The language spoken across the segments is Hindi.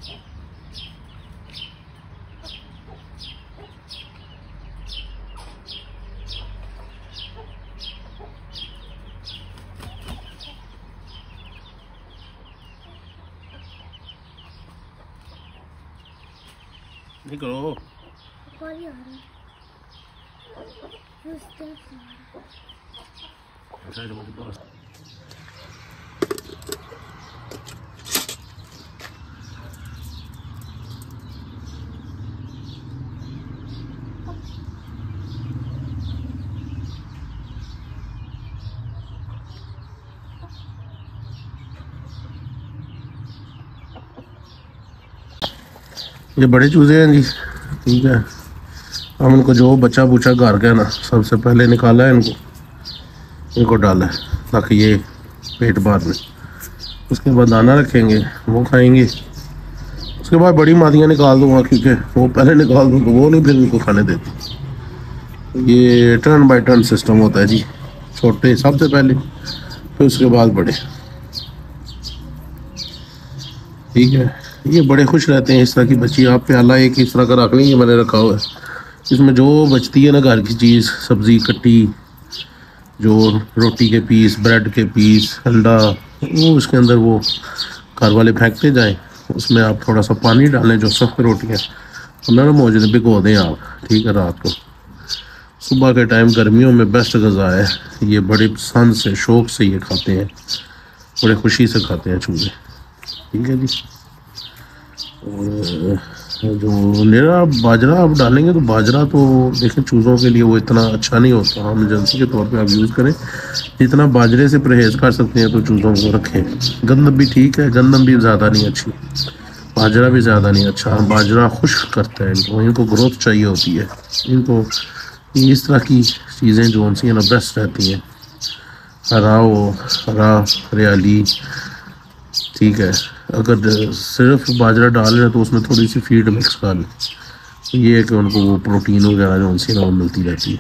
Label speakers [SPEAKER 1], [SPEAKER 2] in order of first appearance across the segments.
[SPEAKER 1] निकलो। ये बड़े चूजे हैं जी, ठीक है। हम इनको जो बच्चा बूचा घर गया ना, सबसे पहले निकाला है इनको डाला है ताकि ये पेट भर में। उसके बाद दाना रखेंगे, वो खाएंगे। उसके बाद बड़ी मादियाँ निकाल दूँगा, क्योंकि वो पहले निकाल दूँ तो वो नहीं फिर इनको खाने देती। ये टर्न बाय टर्न सिस्टम होता है जी, छोटे सबसे पहले, फिर उसके बाद बड़े, ठीक है। ये बड़े खुश रहते हैं इस तरह की बच्ची। आप प्याला एक इस तरह का रख लेंगे, मैंने रखा हुआ है। इसमें जो बचती है ना घर की चीज़, सब्ज़ी कट्टी, जो रोटी के पीस, ब्रेड के पीस, अंडा, वो उसके अंदर वो घर वाले फेंकते जाएं। उसमें आप थोड़ा सा पानी डालें, जो सख्त रोटियाँ तो नरम हो जाए, भिगो दें आप, ठीक है। रात को सुबह के टाइम गर्मियों में बेस्ट ग़िज़ा है ये। बड़े पसंद से शौक़ से ये खाते हैं, बड़े खुशी से खाते हैं चूजे, ठीक है जी। और जो निरा बाजरा आप डालेंगे तो बाजरा तो देखें चूज़ों के लिए वो इतना अच्छा नहीं होता। हम एमरजेंसी के तौर पे आप यूज़ करें, जितना बाजरे से परहेज़ कर सकते हैं तो चूज़ों को रखें। गंदम भी ठीक है, गंदम भी ज़्यादा नहीं अच्छी, बाजरा भी ज़्यादा नहीं अच्छा। बाजरा खुश्क करता है इनको ग्रोथ चाहिए होती है इनको। इस तरह की चीज़ें जो उनसे है ना बेस्ट रहती हैं। हरा हरियाली, ठीक है। अगर सिर्फ बाजरा डाल रहे हैं तो उसमें थोड़ी सी फीड मिक्स कर लें, तो ये है कि उनको वो प्रोटीन वगैरह जो उनसे ना मिलती रहती है।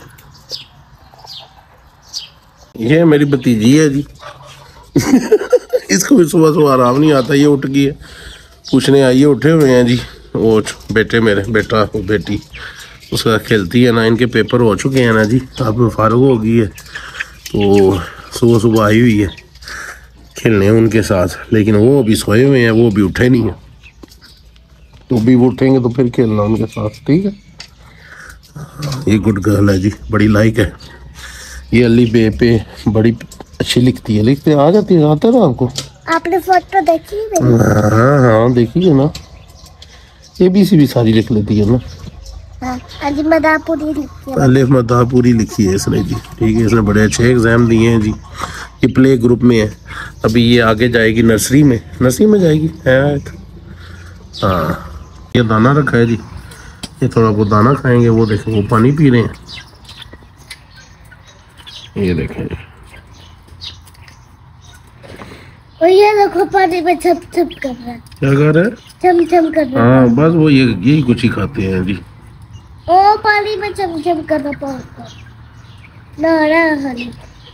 [SPEAKER 1] ये मेरी भतीजी है जी इसको भी सुबह सुबह आराम नहीं आता, ये उठ गई है, पूछने आई है, उठे हुए हैं जी। वो बेटे मेरे, बेटा वो बेटी उसका खेलती है ना। इनके पेपर हो चुके हैं ना जी, अब फारुग हो गई है, तो सुबह सुबह आई हुई है खेलने उनके साथ। लेकिन वो अभी सोए हुए हैं, वो भी उठे नहीं है, तो भी वो उठेंगे तो फिर खेलना उनके साथ, ठीक है। ये गुड गर्ल है जी, बड़ी लाइक है। ये अली बे पे बड़ी अच्छी लिखती है, लिखते आ जाती है, आता है ना आपको।
[SPEAKER 2] आपने फोटो देखी है?
[SPEAKER 1] हाँ देखी है ना। ABC भी सारी लिख लेती है ना।
[SPEAKER 2] अलिफ मदापूरी लिखी है।
[SPEAKER 1] अलिफ मदापूरी लिखी है इसने जी, ठीक है। इसने बड़े अच्छे एग्जाम दिए हैं जी। ये प्ले ग्रुप में है, अभी ये आगे जाएगी नर्सरी में जाएगी है। हाँ, ये दाना रखा है जी, ये थोड़ा बहुत दाना खाएंगे। वो देखें वो पानी पी रहे हैं, ये देखें।
[SPEAKER 2] और ये देखो पानी में छप छप कर रहा है।
[SPEAKER 1] क्या कर रहा है?
[SPEAKER 2] छम छम कर रहा है।
[SPEAKER 1] हाँ बस वो यही कुछ ही खाते हैं जी।
[SPEAKER 2] ओ पानी में छम छम कर रहा है, नहा रहा है।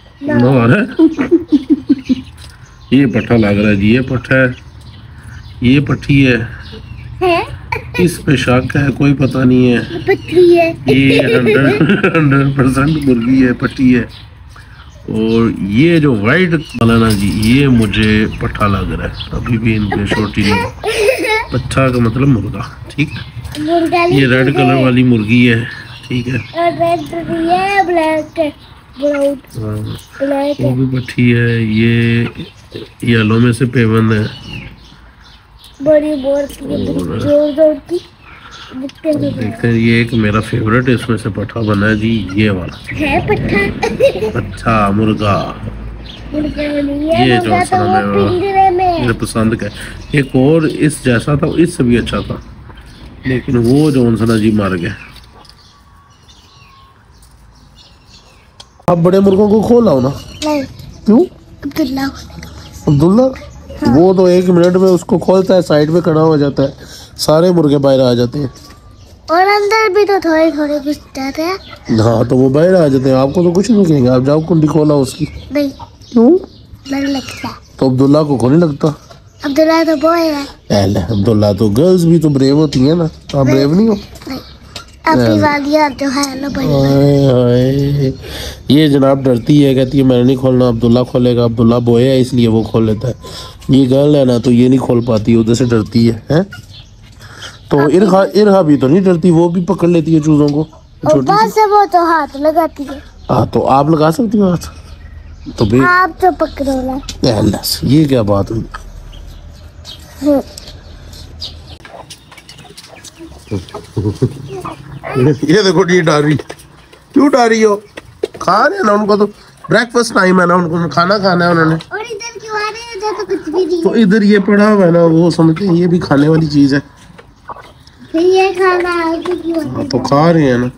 [SPEAKER 1] ये पट्ठा लग रहा है जी, ये पट्ठा है, ये पट्टी है, इस पे शक है, कोई पता नहीं है।
[SPEAKER 2] पट्टी है
[SPEAKER 1] ये 100% मुर्गी है, पट्टी है। और ये जो वाइट वाला ना जी, ये मुझे पट्ठा लग रहा है, अभी भी इनके छोटी नहीं। पट्ठा का मतलब मुर्गा, ठीक है। ये रेड कलर वाली मुर्गी है, ठीक है।
[SPEAKER 2] और रेड है, ब्लैक है, ब्लैक
[SPEAKER 1] वो भी पट्टी है। ये येलो में से पेवन है,
[SPEAKER 2] बड़ी जोर की।
[SPEAKER 1] देखते हैं। ये एक मेरा फेवरेट है, इसमें से पट्ठा बना है जी, ये वाला
[SPEAKER 2] है पट्ठा।
[SPEAKER 1] अच्छा मुर्गा, ये जो मेरे पसंद का। एक और इस जैसा था, इससे भी अच्छा था, लेकिन वो जो उनसना जी मर गया। आप बड़े मुर्गों को खोल आओ ना।
[SPEAKER 2] नहीं।
[SPEAKER 1] क्यों?
[SPEAKER 2] अब्दुल्ला
[SPEAKER 1] हाँ। वो तो 1 मिनट में उसको खोलता है, साइड में खड़ा हो जाता है, सारे मुर्गे बाहर आ जाते हैं।
[SPEAKER 2] और अंदर भी तो थोड़े थोड़े घुस जाते हैं।
[SPEAKER 1] हाँ तो वो बाहर आ जाते हैं, आपको तो कुछ नहीं कहेंगे। आप जाओ कुंडी खोला उसकी।
[SPEAKER 2] नहीं।
[SPEAKER 1] क्यों?
[SPEAKER 2] डर लगता।
[SPEAKER 1] तो अब्दुल्ला को नहीं लगता?
[SPEAKER 2] अब्दुल्ला तो बॉय है।
[SPEAKER 1] अब्दुल्ला तो गर्ल्स भी तो ब्रेव होती है ना, आप ब्रेव नहीं हो?
[SPEAKER 2] अपनी वालिया जो है ना बड़ी।
[SPEAKER 1] हाय, ये जनाब डरती है, कहती है मैंने नहीं खोलना, अब्दुल्ला खोलेगा, अब्दुल्ला बॉय है इसलिए वो खोल लेता है। ये गर्ल है ना तो ये नहीं खोल पाती, उधर से डरती है? तो इरहा भी तो नहीं डरती, वो भी पकड़ लेती है चूजों को।
[SPEAKER 2] ऊपर से वो तो हाथ लगाती है।
[SPEAKER 1] हाँ तो आप लगा सकती हो हाथ? तो भी
[SPEAKER 2] आप तो पकड़ो ना।
[SPEAKER 1] ये क्या बात हुई? ये देखो ये डर रही, क्यों डर रही हो? खा रहे हैं ना, उनको तो ब्रेकफास्ट टाइम है ना, उनको खाना खाना है उन्होंने।
[SPEAKER 2] और इधर क्यों आ रहे हैं? इधर तो कुछ भी नहीं।
[SPEAKER 1] तो इधर ये पड़ा हुआ है ना, वो समझते हैं ये भी खाने वाली चीज है।
[SPEAKER 2] फिर ये खाना है कि क्यों?
[SPEAKER 1] तो खा रहे हैं ना।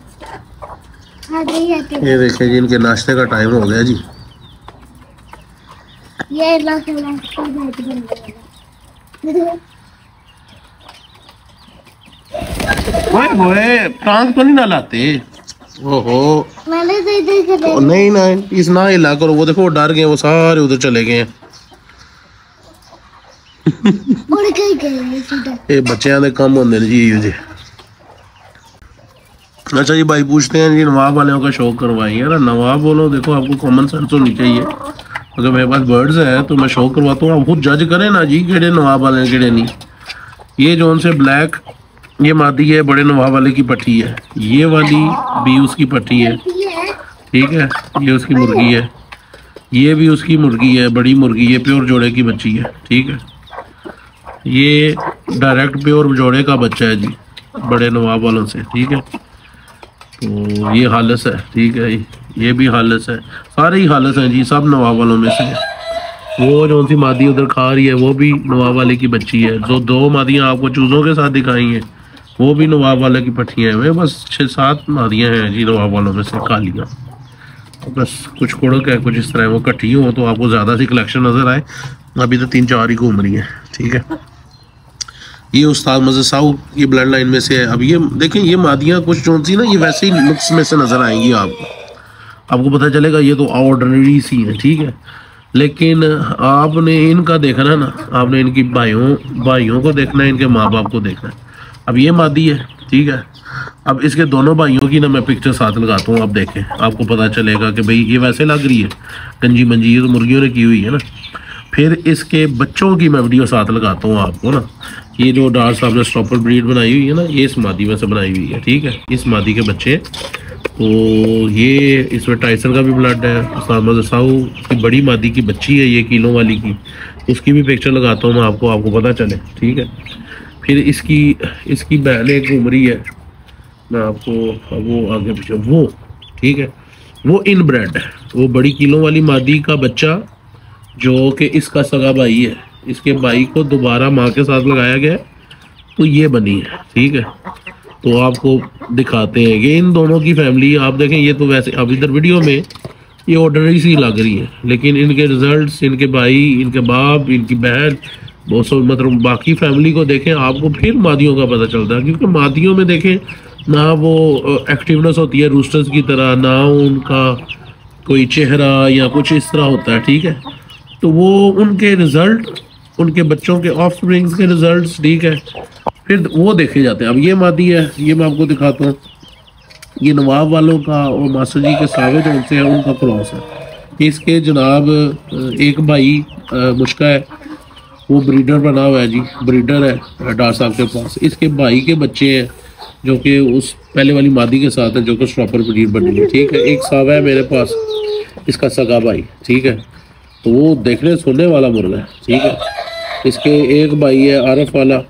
[SPEAKER 2] ये
[SPEAKER 1] ये देखिए जी, इनके नाश्ते का टाइम हो गया जी।
[SPEAKER 2] ये नाश्ता बैठ गया।
[SPEAKER 1] ओए टांग तो नहीं ना लाते? ओहो
[SPEAKER 2] मैंने तो इधर से
[SPEAKER 1] नहीं ना, इस ना हिला करो। वो देखो वो डर गए, वो सारे उधर चले गए हैं।
[SPEAKER 2] उड़ के गए सीधा।
[SPEAKER 1] ये बच्चों के कम होंगे जी ये। अच्छा जी भाई पूछते हैं जी, नवाब वालों का शौक करवाई है ना? नवाब बोलो, देखो आपको कॉमन सेंस होनी चाहिए। अगर मेरे पास बर्ड्स हैं तो मैं शौक करवाता हूँ, आप खुद जज करें ना जी, केड़े नवाब वाले केड़े नहीं। ये जो उनसे ब्लैक ये मादी है, बड़े नवाब वाले की पट्टी है। ये वाली भी उसकी पट्टी है, ठीक है। ये उसकी मुर्गी है, ये भी उसकी मुर्गी है, बड़ी मुर्गी है, प्योर जोड़े की बच्ची है, ठीक है। ये डायरेक्ट प्योर जोड़े का बच्चा है जी, बड़े नवाब वालों से, ठीक है। तो ये हालस है, ठीक है। ये भी हालस है, सारे ही हालस हैं जी, सब नवाब वालों में से। वो जो सी मादी उधर खा रही है वो भी नवाब वाले की बच्ची है। जो दो मादियाँ आपको चूज़ों के साथ दिखाई हैं वो भी नवाब वाले की पट्टियाँ हैं। बस 6-7 मादियाँ हैं जी नवाब वालों में से कालियाँ। तो बस कुछ कुड़क है, कुछ इस तरह वो इकट्ठी हो तो आपको ज़्यादा सी कलेक्शन नज़र आए। अभी तो 3-4 ही घूम रही हैं, ठीक है। ये उस्ताद मज़े साहू ये ब्लड लाइन में से है। अब ये देखें, ये मादियाँ कुछ जो सी ना, ये वैसे ही लुक्स में से नज़र आएंगी आपको पता चलेगा ये तो ऑर्डिनरी सी है, ठीक है। लेकिन आपने इनका देखना ना, आपने इनकी भाइयों को देखना है, इनके माँ बाप को देखना है। अब ये मादी है, ठीक है। अब इसके दोनों भाइयों की ना मैं पिक्चर साथ लगाता हूँ, आप देखें, आपको पता चलेगा कि भाई ये वैसे लग रही है गंजी मंजी, ये तो मुर्गियों ने की हुई है ना। फिर इसके बच्चों की मैं वीडियो साथ लगाता हूँ आपको ना। ये जो डार साहब ने स्टॉपर ब्रीड बनाई हुई है ना, ये इस मादी में से बनाई हुई है, ठीक है। इस मादी के बच्चे, तो ये इसमें टाइसन का भी ब्लड है। उस्ताद मज़े साहू की बड़ी मादी की बच्ची है ये किलो वाली की, उसकी भी पिक्चर लगाता हूँ मैं आपको पता चले, ठीक है। फिर इसकी बहन एक घूम रही है, मैं आपको वो आगे पीछे वो, ठीक है। वो इन ब्रेड है, वो बड़ी किलो वाली मादी का बच्चा जो कि इसका सगा भाई है, इसके भाई को दोबारा माँ के साथ लगाया गया तो ये बनी है, ठीक है। तो आपको दिखाते हैं कि इन दोनों की फैमिली, आप देखें ये तो वैसे अब इधर वीडियो में ये ऑर्डिनरी सी लग रही है, लेकिन इनके रिजल्ट्स, इनके भाई, इनके बाप, इनकी बहन, बहुत सौ मतलब बाकी फैमिली को देखें आपको फिर मादियों का पता चलता है। क्योंकि मादियों में देखें ना वो एक्टिवनेस होती है रूस्टर्स की तरह, ना उनका कोई चेहरा या कुछ इस तरह होता है, ठीक है। तो वो उनके रिजल्ट, उनके बच्चों के ऑफस्प्रिंग्स के रिजल्ट्स, ठीक है, फिर वो देखे जाते हैं। अब ये मादी है, ये मैं आपको दिखाता हूँ, ये नवाब वालों का और मास्टर जी के सावे जो उनसे है उनका क्रॉस है। इसके जनाब एक भाई मुश्का है, वो ब्रीडर बना हुआ है जी, ब्रीडर है डार साहब के पास। इसके भाई के बच्चे हैं जो कि उस पहले वाली मादी के साथ है, जो कि स्टॉपर ब्रीड बनी है, ठीक है। एक सावा है मेरे पास, इसका सगा भाई, ठीक है। तो वो देखने सुनने वाला मुर्गा है, ठीक है। इसके एक भाई है आरफ वाला,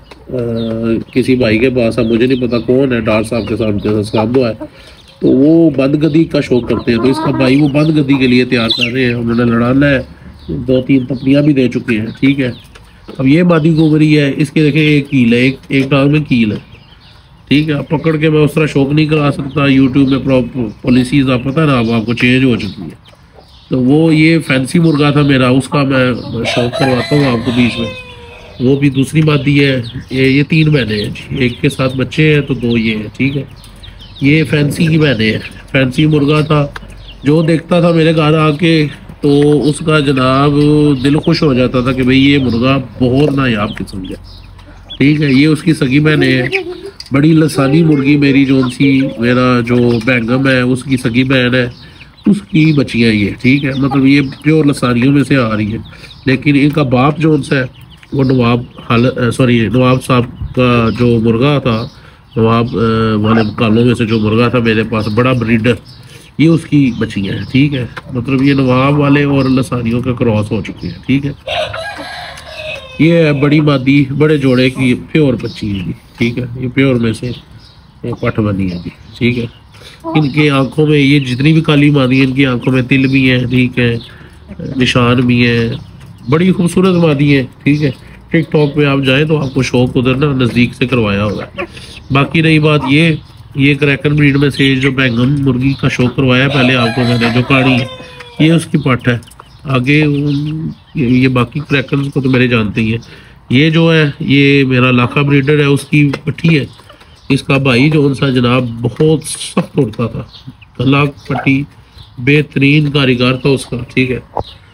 [SPEAKER 1] किसी भाई के पास है, मुझे नहीं पता कौन है, डार साहब के साथ सलाम है। तो वो बंद गदी का शौक करते हैं, तो इसका भाई वो बंद गदी के लिए तैयार कर रहे हैं, उन्होंने लड़ाना है, 2-3 तपलियाँ भी दे चुके हैं, ठीक है। अब ये मादी गोबरी है, इसके देखें एक कील है, एक टांग में कील है, ठीक है। पकड़ के मैं उस तरह शौक नहीं करा सकता, यूट्यूब में पॉलिसीज आप पता ना, अब आपको चेंज हो चुकी है। तो वो ये फैंसी मुर्गा था मेरा, उसका मैं शौक करवाता हूँ आपको बीच में। वो भी दूसरी मादी है, ये 3 बहनें हैं जी, एक के साथ बच्चे हैं तो 2 ये हैं, ठीक है। ये फैंसी की बहनें हैं, फैंसी मुर्गा था जो देखता था मेरे घर आके तो उसका जनाब दिल खुश हो जाता था कि भाई ये मुर्गा बहुत नायाब किस्म का, ठीक है। ये उसकी सगी बहन है, बड़ी लसानी मुर्गी मेरी जो सी, मेरा जो बैंगम है उसकी सगी बहन है, उसकी बच्चियाँ ये, ठीक है। मतलब ये प्योर लसानियों में से आ रही है। लेकिन इनका बाप जो उनसे है वो नवाब साहब का जो मुर्गा था, नवाब वाले कालों में से जो मुर्गा था मेरे पास, बड़ा ब्रीडर, ये उसकी बच्चियाँ हैं, ठीक है। मतलब ये नवाब वाले और लसानियों का क्रॉस हो चुके हैं, ठीक है। ये है बड़ी मादी बड़े जोड़े की प्योर बच्ची है जी, ठीक है। ये प्योर में से ये पट बनी है जी, ठीक है। इनके आंखों में, ये जितनी भी काली मादी है, इनकी आंखों में तिल भी है, ठीक है, निशान भी है, बड़ी खूबसूरत मादी है, ठीक है। टिकटॉक पे आप जाएं तो आपको शौक उधर ना नज़दीक से करवाया होगा। बाकी रही बात ये क्रैकन ब्रीड में से जो बैंगम मुर्गी का शौक करवाया पहले आपको मैंने, जो काड़ी है, ये उसकी पट है। आगे ये बाकी क्रैकन को तो मेरे जानते ही है। ये जो है ये मेरा लाखा ब्रीडर है, उसकी पट्टी है। इसका भाई जो उनसा जनाब बहुत सख्त उड़ता था, गला पट्टी बेहतरीन कारीगर था उसका, ठीक है।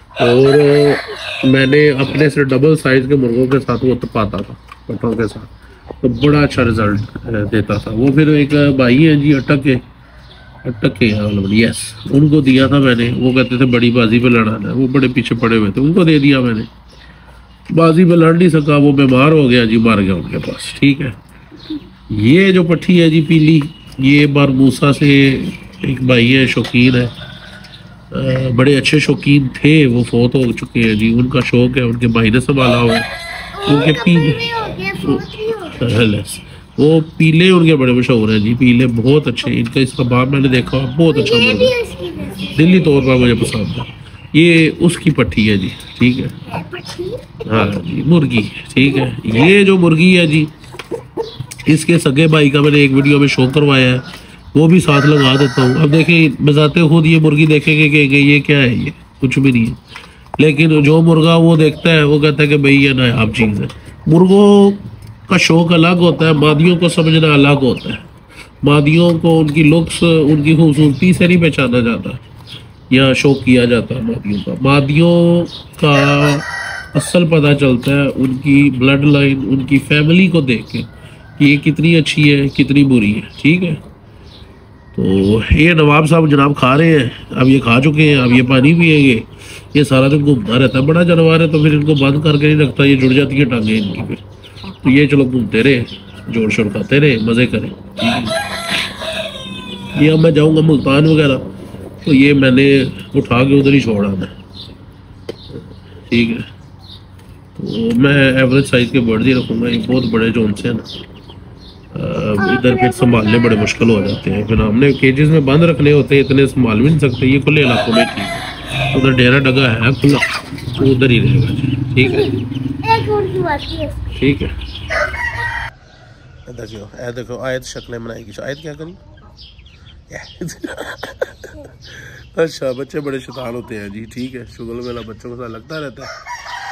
[SPEAKER 1] और मैंने अपने से डबल साइज के मुर्गों के साथ वो तपाता था, पट्टों के साथ, तो बड़ा अच्छा रिजल्ट देता था वो। फिर एक भाई है जी अटक के यस, उनको दिया था मैंने। वो कहते थे बड़ी बाजी पे लड़ाना है, वो बड़े पीछे पड़े हुए थे, उनको दे दिया मैंने। बाजी पे लड़ नहीं सका, वो बीमार हो गया जी, मर गया उनके पास, ठीक है। ये जो पट्टी है जी पीली, ये बारमूसा से एक भाई है, शौकीन है, बड़े अच्छे शौकीन थे, वो फोत हो चुके हैं जी। उनका शौक है, उनके भाई ने संभाला हुआ है। उनके पीले वो पीले उनके बड़े मशहूर हैं जी, पीले बहुत अच्छे। इनका इसका बाप मैंने देखा, बहुत अच्छा मुर्गा, दिल्ली तौर पर मुझे पसंद है। ये उसकी पट्टी है जी, ठीक है। हाँ जी, मुर्गी, ठीक है। ये जो मुर्गी है जी, इसके सगे भाई का मैंने एक वीडियो में शो करवाया है, वो भी साथ लगा देता हूँ। अब देखिए बजाते खुद ये मुर्गी देखेंगे कि ये क्या है, ये कुछ भी नहीं है। लेकिन जो मुर्गा वो देखता है वो कहता है कि भाई ये नायाब चीज़ है। मुर्गों का शौक अलग होता है, मादियों को समझना अलग होता है। मादियों को उनकी लुक्स, उनकी खूबसूरती से नहीं पहचाना जाता या शौक किया जाता है मादियों का। मादियों का असल पता चलता है उनकी ब्लड लाइन, उनकी फैमिली को देख के कि ये कितनी अच्छी है कितनी बुरी है, ठीक है। तो ये नवाब साहब जनाब खा रहे हैं, अब ये खा चुके हैं, अब ये पानी पिएंगे। ये सारा दिन घूमता रहता है, बड़ा जानवर है, तो फिर इनको बंद करके नहीं रखता, ये जुड़ जाती है टांगे इनकी फिर। तो ये चलो घूमते रहे, जोर शोर खाते रहे, मज़े करें, ठीक है। ये अब मैं जाऊँगा मुल्तान वगैरह, तो ये मैंने उठा के उधर ही छोड़ा मैं, ठीक है। तो मैं एवरेज साइज़ के बर्ड ही रखूँगा, ये बहुत बड़े जो उनसे हैं ना, इधर फिर संभालने बड़े मुश्किल हो जाते हैं। फिर हमने केजेस में बंद रखने होते हैं, इतने संभाल भी नहीं सकते। ये खुले इलाकों में ठीक है, उधर डेरा डगा है खुला, तो उधर ही रहेगा जी, ठीक है, ठीक है। देखो देखो आयत शक्लें बनाएगी, आयत क्या करी। अच्छा, बच्चे बड़े शैतान होते हैं जी, ठीक है। शुगल मेला बच्चों के साथ लगता रहता है।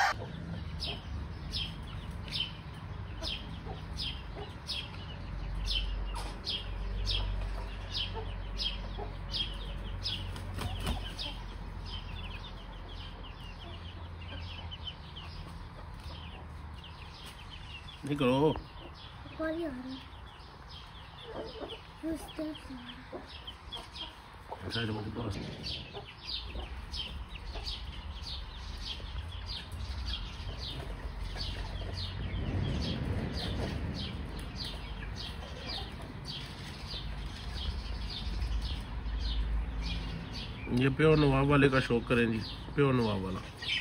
[SPEAKER 1] नहीं करो, ये प्योर नवाब वाले का शौक करें जी, प्योर नवाब वाला।